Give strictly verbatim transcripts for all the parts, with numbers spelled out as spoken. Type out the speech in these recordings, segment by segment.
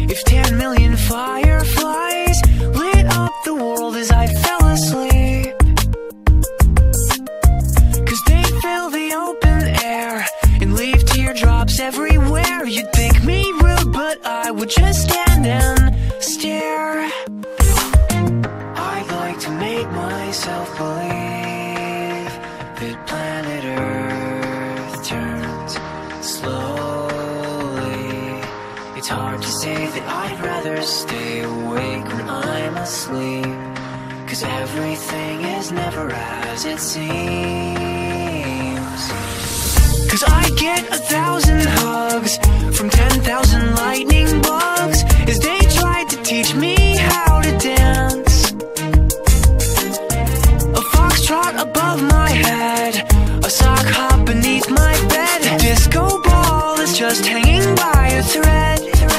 If ten million fireflies lit up the world as I fell asleep, 'cause they fill the open air and leave teardrops everywhere. You'd think me rude, but I would just stand and stare. I'd like to make myself believe that planet Earth turns slowly. It's hard to say that I'd rather stay awake when I'm asleep, 'cause everything is never as it seems. 'Cause I get a thousand hugs from ten thousand lightning bugs as they tried to teach me how to dance. A foxtrot above my head, a sock hop beneath my bed, a disco ball is just hanging by a thread.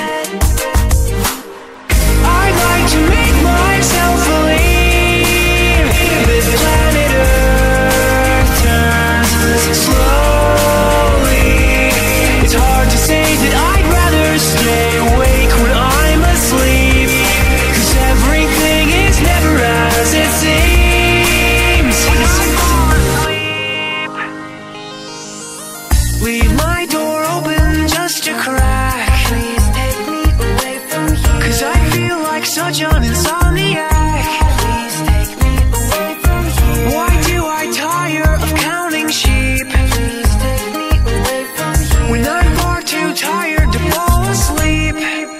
I'd like to make myself believe this planet Earth turns slowly. It's hard to say that I'd rather stay awake when I'm asleep, 'cause everything is never as it seems. Leave my door open just a crack, please take me away from here, 'cause I feel like such an insomniac. Please take me away from here. Why do I tire of counting sheep? Please take me away from here, when I'm far too tired to fall asleep.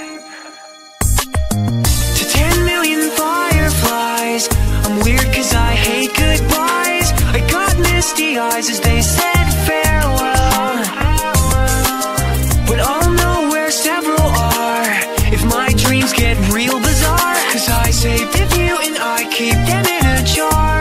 To ten million fireflies, I'm weird 'cause I hate goodbyes. I got misty eyes as they said farewell, but I'll know where several are if my dreams get real bizarre, 'cause I saved a few and I keep them in a jar.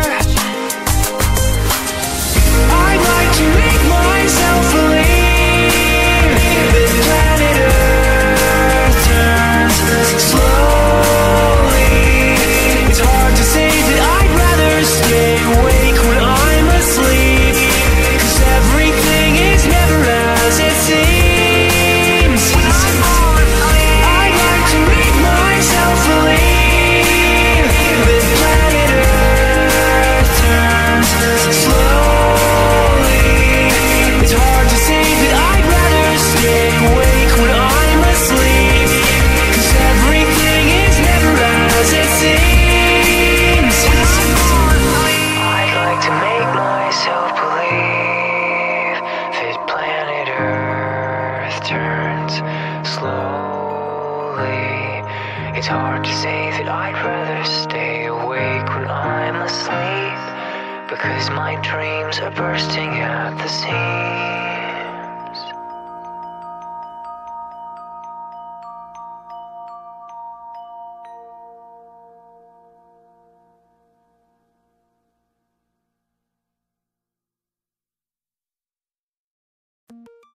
I'd like to make myself believe that planet Earth turns slowly. It's hard to say that I'd rather stay awake when I'm asleep, 'cause everything is never as it seems. I'd like to make myself believe that planet Earth turns slowly. It's hard to say that I'd rather stay awake when I'm asleep, 'cause everything is never as it seems. I'd like to make myself believe that planet Earth turns slowly. It's hard to say that I'd rather stay awake when I'm asleep, because my dreams are bursting at the seams.